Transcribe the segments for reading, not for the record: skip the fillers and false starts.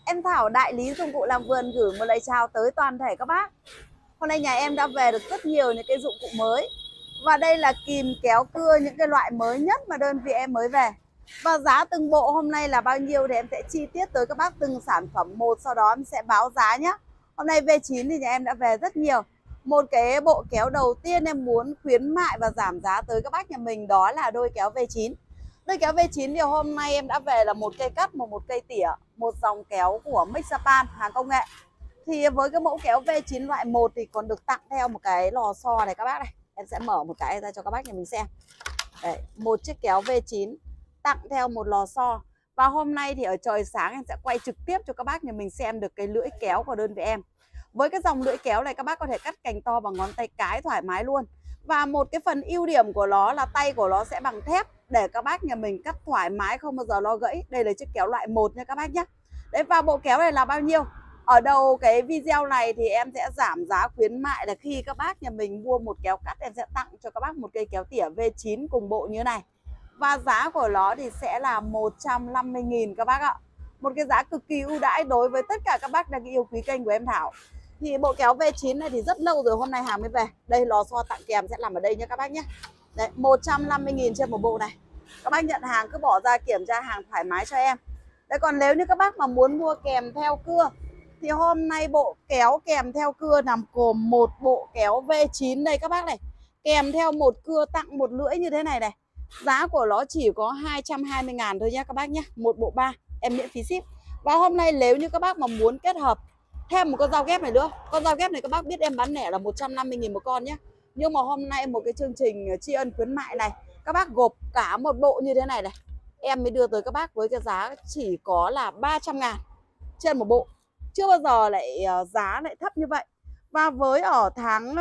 Em Thảo, đại lý dụng cụ làm vườn, gửi một lời chào tới toàn thể các bác. Hôm nay nhà em đã về được rất nhiều những cái dụng cụ mới. Và đây là kìm kéo cưa, những cái loại mới nhất mà đơn vị em mới về. Và giá từng bộ hôm nay là bao nhiêu thì em sẽ chi tiết tới các bác từng sản phẩm một, sau đó em sẽ báo giá nhé. Hôm nay V9 thì nhà em đã về rất nhiều. Một cái bộ kéo đầu tiên em muốn khuyến mại và giảm giá tới các bác nhà mình, đó là đôi kéo V9. Đôi kéo V9 thì hôm nay em đã về là một cây cắt, một cây tỉa, một dòng kéo của Mix Japan, hàng công nghệ. Thì với cái mẫu kéo V9 loại 1 thì còn được tặng theo một cái lò xo này các bác này. Em sẽ mở một cái ra cho các bác nhà mình xem. Đấy, một chiếc kéo V9 tặng theo một lò xo. Và hôm nay thì ở trời sáng em sẽ quay trực tiếp cho các bác nhà mình xem được cái lưỡi kéo của đơn vị em. Với cái dòng lưỡi kéo này các bác có thể cắt cành to bằng ngón tay cái thoải mái luôn. Và một cái phần ưu điểm của nó là tay của nó sẽ bằng thép để các bác nhà mình cắt thoải mái, không bao giờ lo gãy. Đây là chiếc kéo loại 1 nha các bác nhé. Đấy, và bộ kéo này là bao nhiêu? Ở đầu cái video này thì em sẽ giảm giá khuyến mại là khi các bác nhà mình mua một kéo cắt, em sẽ tặng cho các bác một cây kéo tỉa V9 cùng bộ như này. Và giá của nó thì sẽ là 150.000 các bác ạ. Một cái giá cực kỳ ưu đãi đối với tất cả các bác đang yêu quý kênh của em Thảo. Thì bộ kéo V9 này thì rất lâu rồi, hôm nay hàng mới về. Đây, lò xo tặng kèm sẽ nằm ở đây nha các bác nhé. Đấy, 150.000 trên một bộ này. Các bác nhận hàng cứ bỏ ra kiểm tra hàng thoải mái cho em. Đấy, còn nếu như các bác mà muốn mua kèm theo cưa thì hôm nay bộ kéo kèm theo cưa nằm gồm một bộ kéo V9 đây các bác này. Kèm theo một cưa tặng một lưỡi như thế này này. Giá của nó chỉ có 220.000 thôi nhé các bác nhé. Một bộ 3, em miễn phí ship. Và hôm nay nếu như các bác mà muốn kết hợp thêm một con dao ghép này nữa. Con dao ghép này các bác biết em bán lẻ là 150.000 một con nhé. Nhưng mà hôm nay một cái chương trình tri ân khuyến mại này, các bác gộp cả một bộ như thế này này, em mới đưa tới các bác với cái giá chỉ có là 300.000 trên một bộ. Chưa bao giờ lại giá lại thấp như vậy. Và với ở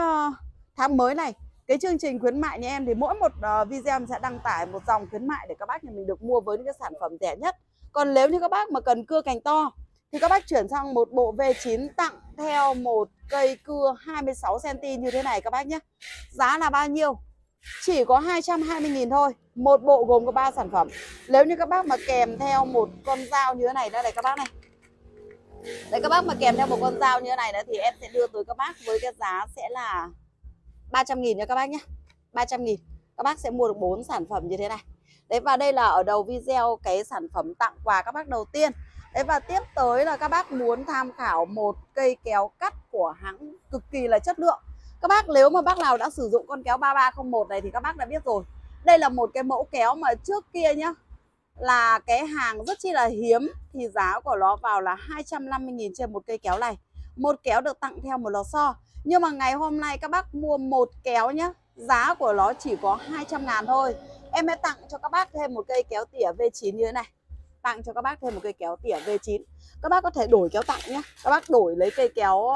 tháng mới này, cái chương trình khuyến mại nhà em thì mỗi một video em sẽ đăng tải một dòng khuyến mại để các bác nhà mình được mua với những cái sản phẩm rẻ nhất. Còn nếu như các bác mà cần cưa cành to thì các bác chuyển sang một bộ V9 tặng theo một cây cưa 26cm như thế này các bác nhé. Giá là bao nhiêu? Chỉ có 220.000 thôi. Một bộ gồm có 3 sản phẩm. Nếu như các bác mà kèm theo một con dao như thế này, đây này các bác này. Đấy, các bác mà kèm theo một con dao như thế này nữa thì em sẽ đưa tới các bác với cái giá sẽ là 300.000 nha các bác nhé. 300.000. Các bác sẽ mua được 4 sản phẩm như thế này. Đấy, và đây là ở đầu video cái sản phẩm tặng quà các bác đầu tiên. Đấy, và tiếp tới là các bác muốn tham khảo một cây kéo cắt của hãng cực kỳ là chất lượng. Các bác nếu mà bác nào đã sử dụng con kéo 3301 này thì các bác đã biết rồi. Đây là một cái mẫu kéo mà trước kia nhá, là cái hàng rất chi là hiếm. Thì giá của nó vào là 250.000 trên một cây kéo này. Một kéo được tặng theo một lò xo. Nhưng mà ngày hôm nay các bác mua một kéo nhá, giá của nó chỉ có 200.000 thôi. Em sẽ tặng cho các bác thêm một cây kéo tỉa V9 như thế này. Tặng cho các bác thêm một cây kéo tỉa V9. Các bác có thể đổi kéo tặng nhé. Các bác đổi lấy cây kéo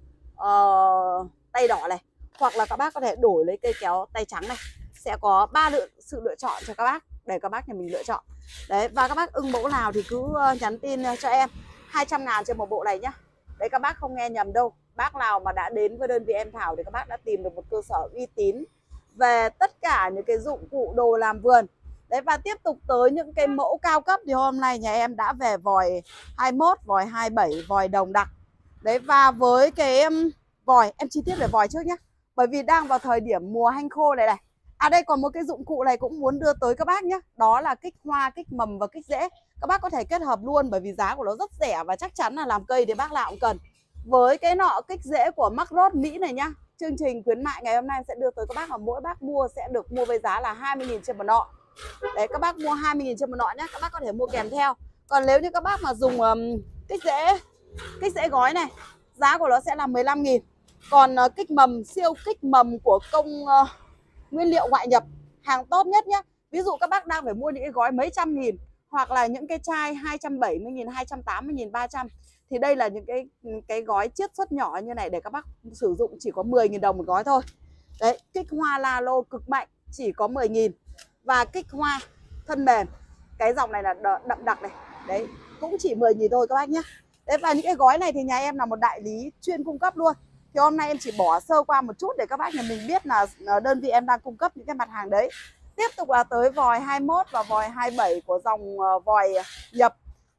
tay đỏ này, hoặc là các bác có thể đổi lấy cây kéo tay trắng này. Sẽ có 3 sự lựa chọn cho các bác để các bác nhà mình lựa chọn. Đấy, và các bác ưng mẫu nào thì cứ nhắn tin cho em. 200.000 trên một bộ này nhá. Đấy, các bác không nghe nhầm đâu. Bác nào mà đã đến với đơn vị em Thảo thì các bác đã tìm được một cơ sở uy tín về tất cả những cái dụng cụ đồ làm vườn. Đấy, và tiếp tục tới những cái mẫu cao cấp thì hôm nay nhà em đã về vòi 21, vòi 27, vòi đồng đặc. Đấy, và với cái vòi, em chi tiết về vòi trước nhé. Bởi vì đang vào thời điểm mùa hanh khô này này. À, đây còn một cái dụng cụ này cũng muốn đưa tới các bác nhé. Đó là kích hoa, kích mầm và kích rễ. Các bác có thể kết hợp luôn bởi vì giá của nó rất rẻ và chắc chắn là làm cây thì bác nào cũng cần. Với cái nọ kích rễ của Macros Mỹ này nhá, chương trình khuyến mại ngày hôm nay sẽ đưa tới các bác, là mỗi bác mua sẽ được mua với giá là 20.000 trên một nọ. Đấy, các bác mua 20.000 trên một nọ nhé. Các bác có thể mua kèm theo. Còn nếu như các bác mà dùng kích rễ gói này, giá của nó sẽ là 15.000. Còn kích mầm, siêu kích mầm của công nguyên liệu ngoại nhập, hàng tốt nhất nhé. Ví dụ các bác đang phải mua những cái gói mấy trăm nghìn, hoặc là những cái chai 270.000, 280.000, 300, thì đây là những cái gói chiết xuất nhỏ như này để các bác sử dụng chỉ có 10.000 đồng một gói thôi. Đấy, kích hoa la lô cực mạnh chỉ có 10.000. Và kích hoa thân mềm, cái dòng này là đậm đặc này, đấy cũng chỉ 10.000 thôi các bác nhé. Đấy, và những cái gói này thì nhà em là một đại lý chuyên cung cấp luôn. Thì hôm nay em chỉ bỏ sơ qua một chút để các bác nhà mình biết là đơn vị em đang cung cấp những cái mặt hàng đấy. Tiếp tục là tới vòi 21 và vòi 27 của dòng vòi nhập.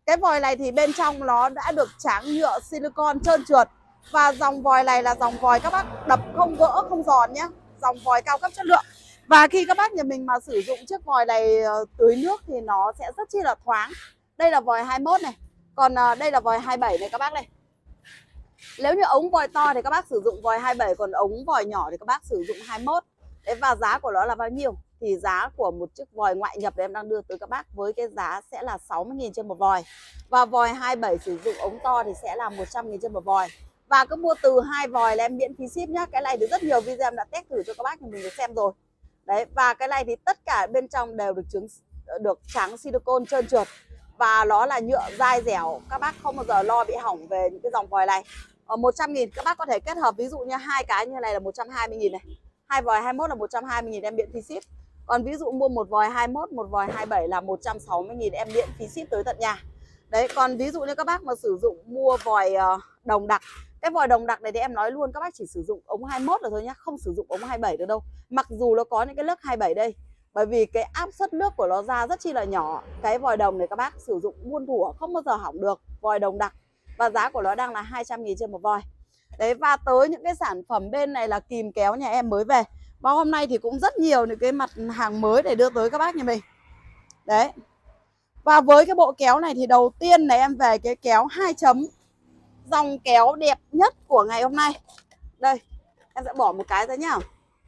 Cái vòi này thì bên trong nó đã được tráng nhựa silicon trơn trượt. Và dòng vòi này là dòng vòi các bác đập không vỡ, không giòn nhé. Dòng vòi cao cấp chất lượng. Và khi các bác nhà mình mà sử dụng chiếc vòi này tưới nước thì nó sẽ rất chi là thoáng. Đây là vòi 21 này. Còn đây là vòi 27 này các bác này. Nếu như ống vòi to thì các bác sử dụng vòi 27, còn ống vòi nhỏ thì các bác sử dụng 21. Đấy, và giá của nó là bao nhiêu? Thì giá của một chiếc vòi ngoại nhập em đang đưa tới các bác với cái giá sẽ là 60.000 trên một vòi. Và vòi 27 sử dụng ống to thì sẽ là 100.000 trên một vòi. Và cứ mua từ 2 vòi là em miễn phí ship nhá. Cái này thì rất nhiều video em đã test thử cho các bác thì mình được xem rồi. Đấy, và cái này thì tất cả bên trong đều được tráng silicon trơn trượt. Và nó là nhựa dai dẻo, các bác không bao giờ lo bị hỏng về những cái dòng vòi này. 100.000 các bác có thể kết hợp, ví dụ như hai cái như này là 120.000 này. Hai vòi 21 là 120.000 em miễn phí ship. Còn ví dụ mua một vòi 21, một vòi 27 là 160.000 em miễn phí ship tới tận nhà. Đấy, còn ví dụ như các bác mà sử dụng mua vòi đồng đặc. Cái vòi đồng đặc này thì em nói luôn các bác chỉ sử dụng ống 21 là thôi nhá, không sử dụng ống 27 được đâu. Mặc dù nó có những cái lớp 27 đây, bởi vì cái áp suất nước của nó ra rất chi là nhỏ. Cái vòi đồng này các bác sử dụng muôn thuở không bao giờ hỏng được. Vòi đồng đặc. Và giá của nó đang là 200.000 trên một vòi. Đấy, và tới những cái sản phẩm bên này là kìm kéo nhà em mới về. Và hôm nay thì cũng rất nhiều những cái mặt hàng mới để đưa tới các bác nhà mình. Đấy. Và với cái bộ kéo này thì đầu tiên là em về cái kéo 2 chấm. Dòng kéo đẹp nhất của ngày hôm nay. Đây, em sẽ bỏ một cái ra nhá.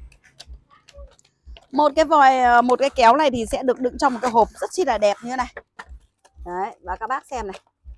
Một cái kéo này thì sẽ được đựng trong một cái hộp rất chi là đẹp như này. Đấy, và các bác xem này.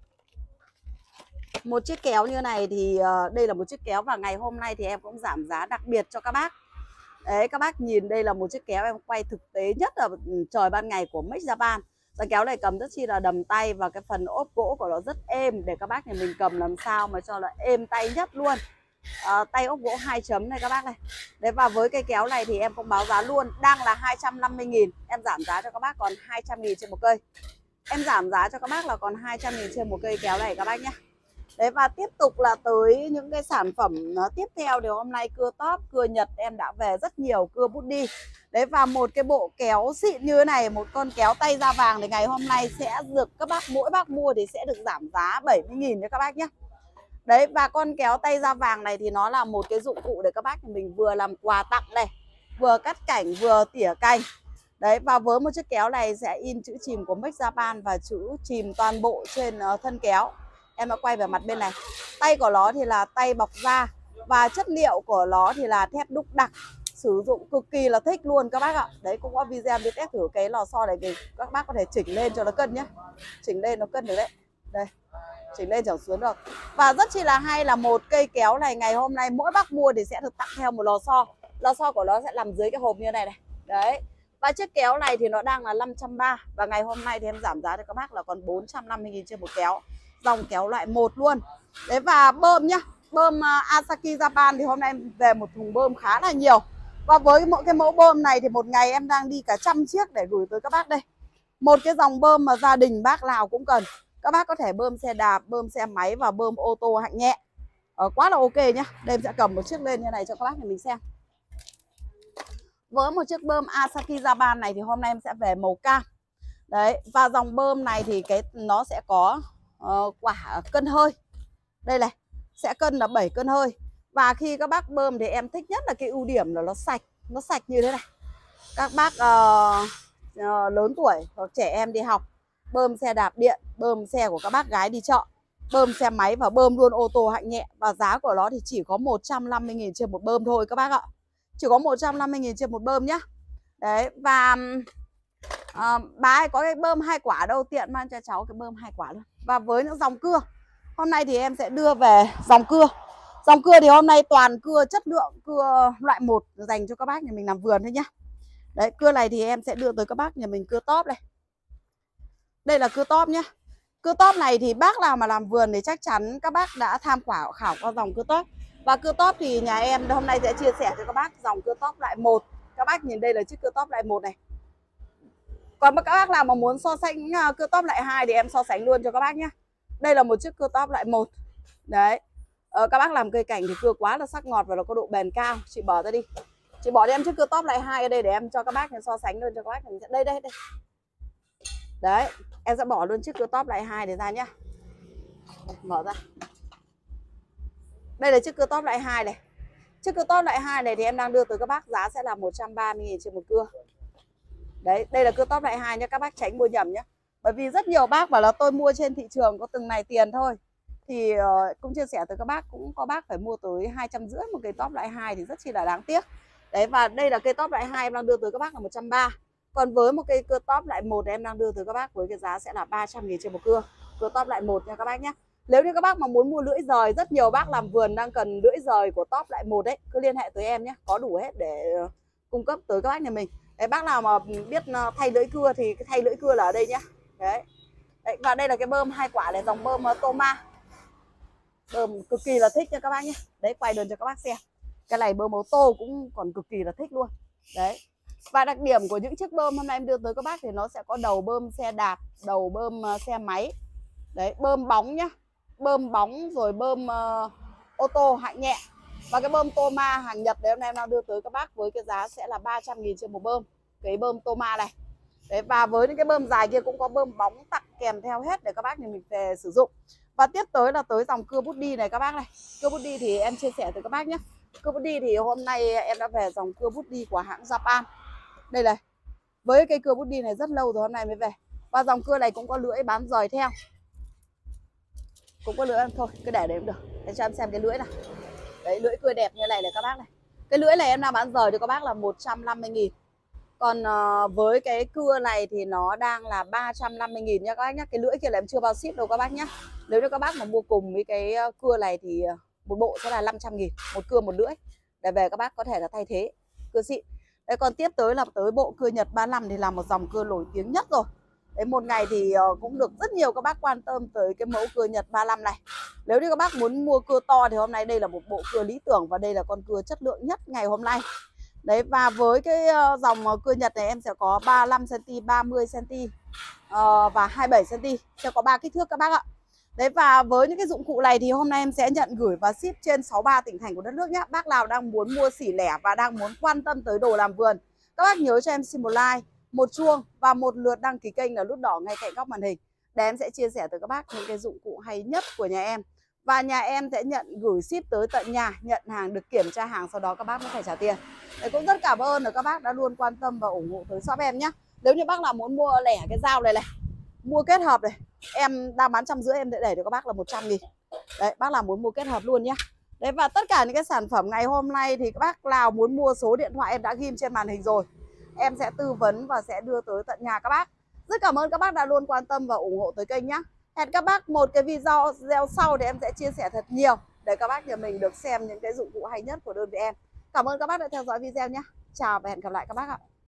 Một chiếc kéo như này thì đây là một chiếc kéo và ngày hôm nay thì em cũng giảm giá đặc biệt cho các bác. Đấy, các bác nhìn đây là một chiếc kéo em quay thực tế nhất là trời ban ngày của Make Japan. Cái kéo này cầm rất chi là đầm tay và cái phần ốp gỗ của nó rất êm để các bác nhà mình cầm làm sao mà cho là êm tay nhất luôn. Tay ốp gỗ 2 chấm này các bác này. Đấy, và với cây kéo này thì em cũng báo giá luôn, đang là 250.000, em giảm giá cho các bác còn 200.000 trên một cây. Em giảm giá cho các bác là còn 200.000 trên một cây kéo này các bác nhé. Đấy, và tiếp tục là tới những cái sản phẩm tiếp theo thì hôm nay cưa top, cưa Nhật em đã về rất nhiều, cưa bút đi. Đấy, và một cái bộ kéo xịn như thế này, một con kéo tay da vàng thì ngày hôm nay sẽ được các bác, mỗi bác mua thì sẽ được giảm giá 70.000 cho các bác nhé. Đấy, và con kéo tay da vàng này thì nó là một cái dụng cụ để các bác mình vừa làm quà tặng này, vừa cắt cảnh, vừa tỉa cành. Đấy, và với một chiếc kéo này sẽ in chữ chìm của Make Japan và chữ chìm toàn bộ trên thân kéo. Em đã quay về mặt bên này. Tay của nó thì là tay bọc da và chất liệu của nó thì là thép đúc đặc. Sử dụng cực kỳ là thích luôn các bác ạ. Đấy, cũng có video đi test thử cái lò xo này thì các bác có thể chỉnh lên cho nó cân nhé. Chỉnh lên nó cân được đấy. Đây, chỉnh lên trở xuống được. Và rất chi là hay là một cây kéo này ngày hôm nay mỗi bác mua thì sẽ được tặng theo một lò xo. Lò xo của nó sẽ nằm dưới cái hộp như này này. Đấy. Và chiếc kéo này thì nó đang là 530 và ngày hôm nay thì em giảm giá cho các bác là còn 450.000 trên một kéo. Dòng kéo loại 1 luôn. Đấy, và bơm nhá. Bơm Asaki Japan thì hôm nay em về một thùng bơm khá là nhiều. Và với mỗi cái mẫu bơm này thì một ngày em đang đi cả 100 chiếc để gửi tới các bác đây. Một cái dòng bơm mà gia đình bác nào cũng cần. Các bác có thể bơm xe đạp, bơm xe máy và bơm ô tô hạng nhẹ. Quá là ok nhá. Đây em sẽ cầm một chiếc lên như này cho các bác nhà mình xem. Với một chiếc bơm Asaki Japan này thì hôm nay em sẽ về màu cam. Đấy, và dòng bơm này thì nó sẽ có quả cân hơi. Đây này, sẽ cân là 7 cân hơi. Và khi các bác bơm thì em thích nhất là cái ưu điểm là nó sạch như thế này. Các bác lớn tuổi hoặc trẻ em đi học, bơm xe đạp điện, bơm xe của các bác gái đi chợ, bơm xe máy và bơm luôn ô tô hạng nhẹ. Và giá của nó thì chỉ có 150.000 trên một bơm thôi các bác ạ. Chỉ có 150.000 trên một bơm nhá. Đấy, và bà ấy có cái bơm 2 quả đâu, tiện mang cho cháu cái bơm 2 quả luôn. Và với những dòng cưa, hôm nay thì em sẽ đưa về dòng cưa. Dòng cưa thì hôm nay toàn cưa chất lượng, cưa loại 1 dành cho các bác nhà mình làm vườn thôi nhá. Đấy, cưa này thì em sẽ đưa tới các bác nhà mình cưa top đây. Đây là cưa top nhá. Cưa top này thì bác nào mà làm vườn thì chắc chắn các bác đã tham khảo qua dòng cưa top. Và cưa top thì nhà em hôm nay sẽ chia sẻ cho các bác dòng cưa top loại 1. Các bác nhìn đây là chiếc cưa top loại 1 này. Còn các bác nào mà muốn so sánh cưa top loại 2 thì em so sánh luôn cho các bác nhé. Đây là một chiếc cưa top loại 1. Đấy. Các bác làm cây cảnh thì cưa quá là sắc ngọt và nó có độ bền cao. Chị bỏ ra đi. Chị bỏ đi em chiếc cưa top loại 2 ở đây để em cho các bác so sánh luôn cho các bác. Đây. Đấy, em sẽ bỏ luôn chiếc cưa top loại 2 để ra nhá. Mở ra. Đây là chiếc cưa top loại 2 này. Chiếc cưa top loại 2 này thì em đang đưa tới các bác giá sẽ là 130.000 trên một cưa. Đấy, đây là cưa top loại 2 nhá, các bác tránh mua nhầm nhá. Bởi vì rất nhiều bác bảo là tôi mua trên thị trường có từng này tiền thôi. Thì cũng chia sẻ tới các bác, cũng có bác phải mua tới 250 một cây top loại 2 thì rất chi là đáng tiếc. Đấy, và đây là cây top loại 2 em đang đưa tới các bác là 130. Còn với một cây cưa top loại 1 em đang đưa tới các bác với cái giá sẽ là 300.000 trên một cưa. Cưa top loại 1 nha các bác nhé. Nếu như các bác mà muốn mua lưỡi giời, rất nhiều bác làm vườn đang cần lưỡi giời của top loại 1 đấy, cứ liên hệ tới em nhé, có đủ hết để cung cấp tới các bác nhà mình. Đấy, bác nào mà biết thay lưỡi cưa thì cái thay lưỡi cưa là ở đây nhé. Đấy. Đấy, và đây là cái bơm 2 quả này, dòng bơm Toma. Bơm cực kỳ là thích nha các bác nhé. Đấy, quay đường cho các bác xem. Cái này bơm ô tô cũng còn cực kỳ là thích luôn. Đấy. Và đặc điểm của những chiếc bơm hôm nay em đưa tới các bác thì nó sẽ có đầu bơm xe đạp, đầu bơm xe máy. Đấy, bơm bóng nhá. Bơm bóng rồi bơm ô tô hạng nhẹ. Và cái bơm Toma hàng Nhật đấy hôm nay em đang đưa tới các bác với cái giá sẽ là 300.000 trên một bơm. Cái bơm Toma này. Đấy, và với những cái bơm dài kia cũng có bơm bóng tặng kèm theo hết để các bác nhà mình về sử dụng. Và tiếp tới là tới dòng cưa bút đi này các bác này. Cưa bút đi thì em chia sẻ tới các bác nhé. Cưa bút đi thì hôm nay em đã về dòng cưa bút đi của hãng Japan. Đây này. Với cây cưa bút đi này rất lâu rồi hôm nay mới về. Và dòng cưa này cũng có lưỡi bán rời theo. Cũng có lưỡi thôi, cứ để đấy cũng được. Để cho em xem cái lưỡi này. Đấy, lưỡi cưa đẹp như này các bác này. Cái lưỡi này em đang bán rời cho các bác là 150.000. Còn với cái cưa này thì nó đang là 350.000 nha các bác nhé. Cái lưỡi kia là em chưa bao ship đâu các bác nhé. Nếu như các bác mà mua cùng với cái cưa này thì một bộ sẽ là 500.000, một cưa một lưỡi. Để về các bác có thể là thay thế cưa xịn. Đấy, còn tiếp tới là tới bộ cưa Nhật 35 thì là một dòng cưa nổi tiếng nhất rồi. Đấy, một ngày thì cũng được rất nhiều các bác quan tâm tới cái mẫu cưa Nhật 35 này. Nếu như các bác muốn mua cưa to thì hôm nay đây là một bộ cưa lý tưởng và đây là con cưa chất lượng nhất ngày hôm nay. Đấy, và với cái dòng cưa Nhật này em sẽ có 35cm, 30cm và 27cm. Sẽ có 3 kích thước các bác ạ. Đấy, và với những cái dụng cụ này thì hôm nay em sẽ nhận gửi và ship trên 63 tỉnh thành của đất nước nhé. Bác nào đang muốn mua xỉ lẻ và đang muốn quan tâm tới đồ làm vườn, các bác nhớ cho em xin một like, một chuông và một lượt đăng ký kênh là nút đỏ ngay cạnh góc màn hình. Để em sẽ chia sẻ tới các bác những cái dụng cụ hay nhất của nhà em. Và nhà em sẽ nhận gửi ship tới tận nhà, nhận hàng được kiểm tra hàng, sau đó các bác mới phải trả tiền. Đấy, cũng rất cảm ơn các bác đã luôn quan tâm và ủng hộ tới shop em nhé. Nếu như bác nào muốn mua lẻ cái dao này này, mua kết hợp này, em đang bán 150 em sẽ để cho các bác là 100.000. Đấy, bác nào muốn mua kết hợp luôn nhé. Đấy, và tất cả những cái sản phẩm ngày hôm nay thì các bác nào muốn mua số điện thoại em đã ghim trên màn hình rồi. Em sẽ tư vấn và sẽ đưa tới tận nhà các bác. Rất cảm ơn các bác đã luôn quan tâm và ủng hộ tới kênh nhé. Hẹn các bác một cái video sau thì em sẽ chia sẻ thật nhiều để các bác nhà mình được xem những cái dụng cụ hay nhất của đơn vị em. Cảm ơn các bác đã theo dõi video nhé. Chào và hẹn gặp lại các bác ạ.